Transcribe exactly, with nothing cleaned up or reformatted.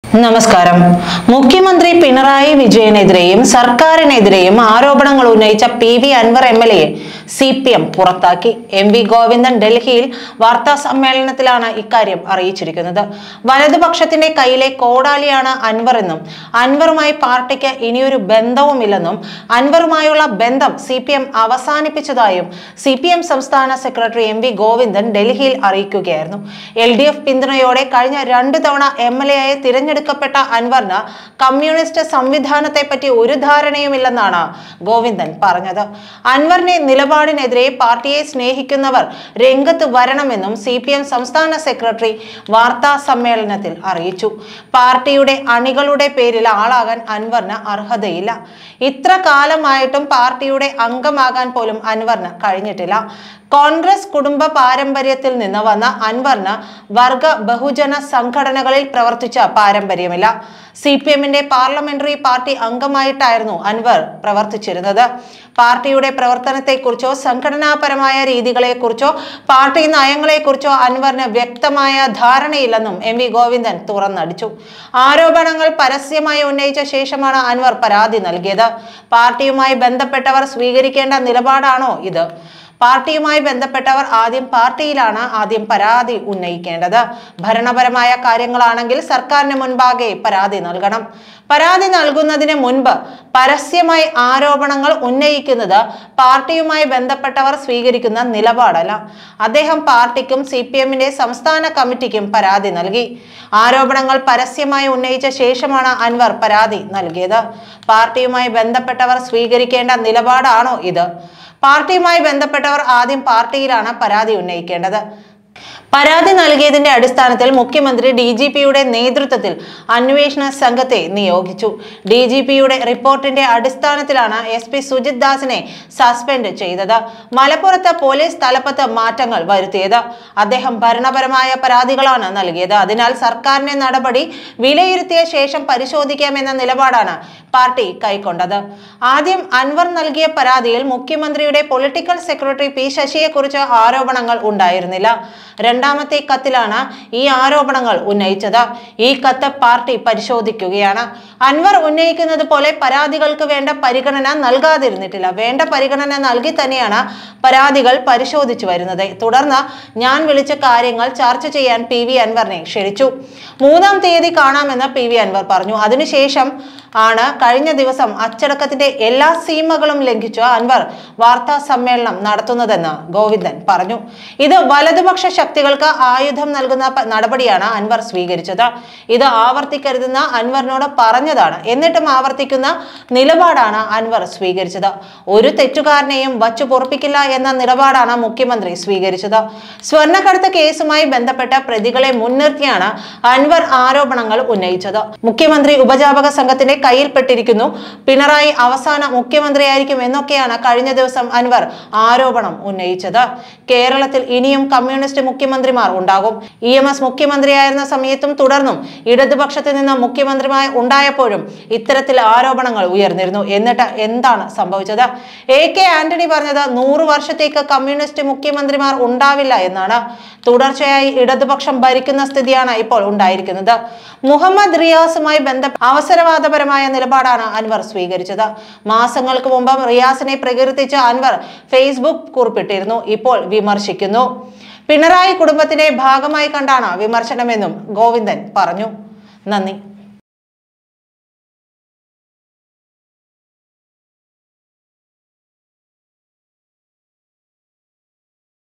നമസ്കാരം. മുഖ്യമന്ത്രി പിണറായി വിജയനെതിരെയും സർക്കാരിനെതിരെയും ആരോപണങ്ങൾ ഉന്നയിച്ച P V Anvar M L A C P M പുറത്താക്കി. എം വി ഗോവിന്ദൻ ഡൽഹിയിൽ വാർത്താ സമ്മേളനത്തിലാണ് ഇക്കാര്യം അറിയിച്ചിരിക്കുന്നത്. വലതുപക്ഷത്തിന്റെ കയ്യിലെ കോടാലിയാണ് അൻവർ എന്നും അൻവറുമായി പാർട്ടിക്ക് ഇനിയൊരു ബന്ധവുമില്ലെന്നും അൻവറുമായുള്ള ബന്ധം സി പി എം അവസാനിപ്പിച്ചതായും സി പി എം സംസ്ഥാന സെക്രട്ടറി എം വി ഗോവിന്ദൻ ഡൽഹിയിൽ അറിയിക്കുകയായിരുന്നു. എൽ ഡി എഫ് പിന്തുണയോടെ കഴിഞ്ഞ രണ്ടു തവണ എം എൽ എ ആയി തിരഞ്ഞെടുക്കപ്പെട്ട അൻവറിന് കമ്മ്യൂണിസ്റ്റ് സംവിധാനത്തെ പറ്റി ഒരു ധാരണയുമില്ലെന്നാണ് ഗോവിന്ദൻ പറഞ്ഞത്. അൻവറിന്റെ നിലപാടിനെതിരെ പാർട്ടിയെ സ്നേഹിക്കുന്നവർ രംഗത്ത് വരണമെന്നും സി പി എം സംസ്ഥാന സെക്രട്ടറി വാർത്താ സമ്മേളനത്തിൽ അറിയിച്ചു. പാർട്ടിയുടെ അണികളുടെ പേരിൽ ആളാകാൻ അൻവറിന് അർഹതയില്ല. ഇത്ര കാലമായിട്ടും പാർട്ടിയുടെ അംഗമാകാൻ പോലും അൻവറിന് കഴിഞ്ഞിട്ടില്ല. കോൺഗ്രസ് കുടുംബ പാരമ്പര്യത്തിൽ നിന്ന് വന്ന അൻവറിന് വർഗ ബഹുജന സംഘടനകളിൽ പ്രവർത്തിച്ച പാരമ്പര്യമില്ല. സി പി എമ്മിന്റെ പാർലമെന്ററി പാർട്ടി അംഗമായിട്ടായിരുന്നു അൻവർ പ്രവർത്തിച്ചിരുന്നത്. പാർട്ടിയുടെ പ്രവർത്തനത്തെക്കുറിച്ചോ സംഘടനാപരമായ രീതികളെക്കുറിച്ചോ പാർട്ടി നയങ്ങളെക്കുറിച്ചോ അൻവറിന് വ്യക്തമായ ധാരണയില്ലെന്നും എം വി ഗോവിന്ദൻ തുറന്നടിച്ചു. ആരോപണങ്ങൾ പരസ്യമായി ഉന്നയിച്ച ശേഷമാണ് അൻവർ പരാതി നൽകിയത്. പാർട്ടിയുമായി ബന്ധപ്പെട്ടവർ സ്വീകരിക്കേണ്ട നിലപാടാണോ ഇത്? പാർട്ടിയുമായി ബന്ധപ്പെട്ടവർ ആദ്യം പാർട്ടിയിലാണ് ആദ്യം പരാതി ഉന്നയിക്കേണ്ടത്. ഭരണപരമായ കാര്യങ്ങളാണെങ്കിൽ സർക്കാരിന് മുൻപാകെ പരാതി നൽകണം. പരാതി നൽകുന്നതിന് മുൻപ് പരസ്യമായി ആരോപണങ്ങൾ ഉന്നയിക്കുന്നത് പാർട്ടിയുമായി ബന്ധപ്പെട്ടവർ സ്വീകരിക്കുന്ന നിലപാടല്ല. അദ്ദേഹം പാർട്ടിക്കും സി പി എമ്മിന്റെ സംസ്ഥാന കമ്മിറ്റിക്കും പരാതി നൽകി. ആരോപണങ്ങൾ പരസ്യമായി ഉന്നയിച്ച ശേഷമാണ് അൻവർ പരാതി നൽകിയത്. പാർട്ടിയുമായി ബന്ധപ്പെട്ടവർ സ്വീകരിക്കേണ്ട നിലപാടാണോ ഇത്? പാർട്ടിയുമായി ബന്ധപ്പെട്ടവർ ആദ്യം പാർട്ടിയിലാണ് പരാതി ഉന്നയിക്കേണ്ടത്. പരാതി നൽകിയതിന്റെ അടിസ്ഥാനത്തിൽ മുഖ്യമന്ത്രി ഡി ജി പിയുടെ നേതൃത്വത്തിൽ അന്വേഷണ സംഘത്തെ നിയോഗിച്ചു. ഡി ജി പിയുടെ റിപ്പോർട്ടിന്റെ അടിസ്ഥാനത്തിലാണ് എസ് പി സുജിത് ദാസിനെ സസ്പെൻഡ് ചെയ്തത്. മലപ്പുറത്ത് പോലീസ് തലപ്പത്ത് മാറ്റങ്ങൾ വരുത്തിയത്. അദ്ദേഹം ഭരണപരമായ പരാതികളാണ് നൽകിയത്. അതിനാൽ സർക്കാരിന്റെ നടപടി വിലയിരുത്തിയ ശേഷം പരിശോധിക്കാമെന്ന നിലപാടാണ് പാർട്ടി കൈക്കൊണ്ടത്. ആദ്യം അൻവർ നൽകിയ പരാതിയിൽ മുഖ്യമന്ത്രിയുടെ പൊളിറ്റിക്കൽ സെക്രട്ടറി പി ശശിയെക്കുറിച്ച് ആരോപണങ്ങൾ ഉണ്ടായിരുന്നില്ല. രണ്ടാമത്തെ കത്തിലാണ് ഈ ആരോപണങ്ങൾ ഉന്നയിച്ചത്. ഈ കത്ത് പാർട്ടി പരിശോധിക്കുകയാണ്. അൻവർ ഉന്നയിക്കുന്നത് പോലെ പരാതികൾക്ക് വേണ്ട പരിഗണന നൽകാതിരുന്നിട്ടില്ല. വേണ്ട പരിഗണന നൽകി തന്നെയാണ് പരാതികൾ പരിശോധിച്ചു വരുന്നത്. തുടർന്ന് ഞാൻ വിളിച്ച കാര്യങ്ങൾ ചർച്ച ചെയ്യാൻ പി വി അൻവറിനെ ക്ഷണിച്ചു. മൂന്നാം തീയതി കാണാമെന്ന് പി വി അൻവർ പറഞ്ഞു. അതിനുശേഷം ആണ് കഴിഞ്ഞ ദിവസം അച്ചടക്കത്തിന്റെ എല്ലാ സീമകളും ലംഘിച്ച് അൻവർ വാർത്താ സമ്മേളനം നടത്തുന്നതെന്ന് ഗോവിന്ദൻ പറഞ്ഞു. ഇത് വലതുപക്ഷ ശക്തികൾക്ക് ആയുധം നൽകുന്ന നടപടിയാണ് അൻവർ സ്വീകരിച്ചത്. ഇത് ആവർത്തിക്കരുതെന്ന് അൻവറിനോട് പറഞ്ഞതാണ്. എന്നിട്ടും ആവർത്തിക്കുന്ന നിലപാടാണ് അൻവർ സ്വീകരിച്ചത്. ഒരു തെറ്റുകാരനെയും വച്ചു പൊറുപ്പിക്കില്ല എന്ന നിലപാടാണ് മുഖ്യമന്ത്രി സ്വീകരിച്ചത്. സ്വർണ്ണക്കടത്ത് കേസുമായി ബന്ധപ്പെട്ട പ്രതികളെ മുൻനിർത്തിയാണ് അൻവർ ആരോപണങ്ങൾ ഉന്നയിച്ചത്. മുഖ്യമന്ത്രി ഉപജാപക സംഘത്തിന്റെ കയ്യിൽപ്പെട്ടിരിക്കുന്നു, പിണറായി അവസാന മുഖ്യമന്ത്രിയായിരിക്കും എന്നൊക്കെയാണ് കഴിഞ്ഞ ദിവസം അൻവർ ആരോപണം ഉന്നയിച്ചത്. കേരളത്തിൽ ഇനിയും കമ്മ്യൂണിസ്റ്റ് മുഖ്യമന്ത്രിമാർ ഉണ്ടാകും. ഇ എം എസ് മുഖ്യമന്ത്രിയായിരുന്ന സമയത്തും തുടർന്നും ഇടതുപക്ഷത്തിൽ നിന്ന് മുഖ്യമന്ത്രിമാർ ഉണ്ടായപ്പോഴും ഇത്തരത്തിൽ ആരോപണങ്ങൾ ഉയർന്നിരുന്നു. എന്നിട്ട് എന്താണ് സംഭവിച്ചത്? എ കെ ആന്റണി പറഞ്ഞത് നൂറു വർഷത്തേക്ക് കമ്മ്യൂണിസ്റ്റ് മുഖ്യമന്ത്രിമാർ ഉണ്ടാവില്ല എന്നാണ്. തുടർച്ചയായി ഇടതുപക്ഷം ഭരിക്കുന്ന സ്ഥിതിയാണ് ഇപ്പോൾ ഉണ്ടായിരിക്കുന്നത്. മുഹമ്മദ് റിയാസുമായി ബന്ധപ്പെട്ട അവസരവാദപരമായ നിലപാടാണ് അൻവർ സ്വീകരിച്ചത്. മാസങ്ങൾക്ക് മുമ്പ് റിയാസിനെ പ്രകീർത്തിച്ച് അൻവർ ഫേസ്ബുക്ക് കുറിപ്പിട്ടിരുന്നു. ഇപ്പോൾ വിമർശിക്കുന്നു. പിണറായി കുടുംബത്തിന്റെ ഭാഗമായി കണ്ടാണ് വിമർശനമെന്നും ഗോവിന്ദൻ പറഞ്ഞു. നന്ദി.